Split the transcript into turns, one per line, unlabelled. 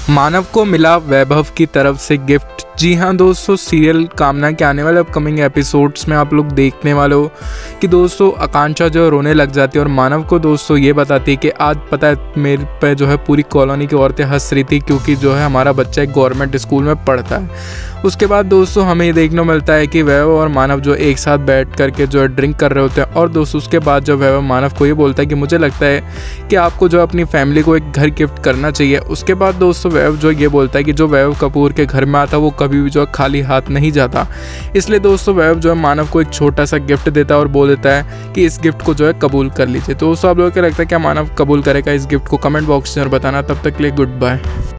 मानव को मिला वैभव की तरफ से गिफ्ट। जी हाँ दोस्तों, सीरियल कामना के आने वाले अपकमिंग एपिसोड्स में आप लोग देखने वाले हो कि दोस्तों आकांक्षा जो रोने लग जाती है और मानव को दोस्तों ये बताती है कि आज पता है मेरे पे जो है पूरी कॉलोनी की औरतें हंस रही थी क्योंकि जो है हमारा बच्चा एक गवर्नमेंट स्कूल में पढ़ता है। उसके बाद दोस्तों हमें ये देखने को मिलता है कि वैभव और मानव जो एक साथ बैठ करके जो है ड्रिंक कर रहे होते हैं और दोस्तों उसके बाद जो वैभव मानव को ये बोलता है कि मुझे लगता है कि आपको जो अपनी फैमिली को एक घर गिफ्ट करना चाहिए। उसके बाद दोस्तों वैभव जो ये बोलता है कि जो वैभव कपूर के घर में आता वो कभी भी जो है खाली हाथ नहीं जाता, इसलिए दोस्तों वैभव जो है मानव को एक छोटा सा गिफ्ट देता है और बोल देता है कि इस गिफ्ट को जो है कबूल कर लीजिए। तो दोस्तों आप लोगों को लगता है क्या मानव कबूल करेगा इस गिफ्ट को? कमेंट बॉक्स में बताना। तब तक के लिए गुड बाय।